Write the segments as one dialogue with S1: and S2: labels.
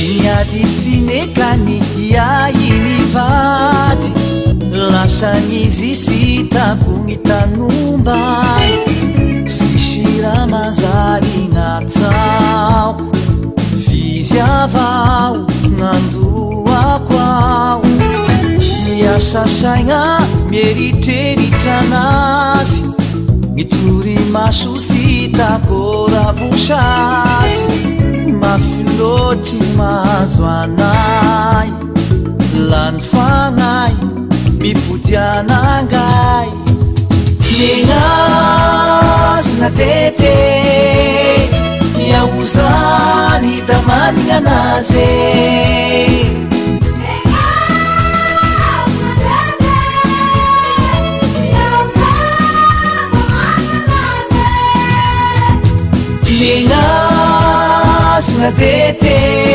S1: Niady sinekany iay mivady lasanizy sitako mitanomba sisira manzary gn'atsaoko vizy avao gn'andoako ao miasa saigna mieritreritra anazy mitory maso sitako ravosazy mafy loatry mahazo anay lany fagnay mipody anangay mignazina tete iaozany da manigna anazy mignazina tete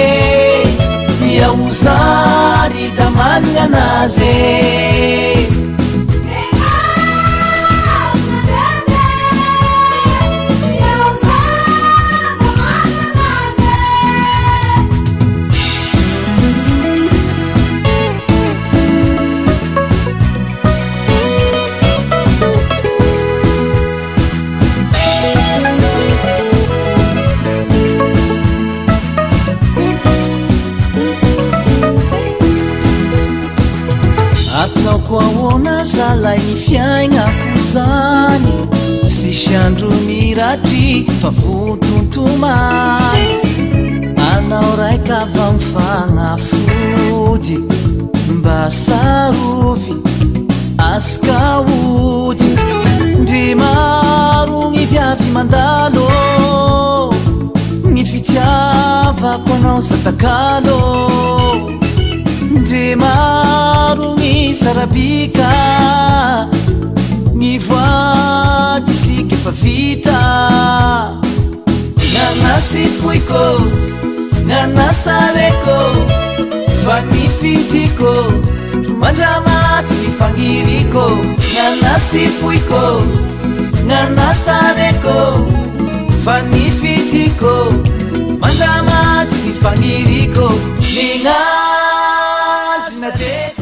S1: iaozany da manigna anazy ataoko ahoana zalay ny fiaignako zany sisy andro miratry fa votontomany anao raika va mifagnafody mba sarovy askaody ndry maro gny viavy mandalo gny fitiavako anao zatakalo ndry maro gny sarabika gny voady sika efa vita gn'anasy foiko gn'anasareko fa ny fitiko mandramaty ny fagniriko gn'anasy foiko gn'anasareko fa ny fitiko mandramaty ny fagniriko mignazina tete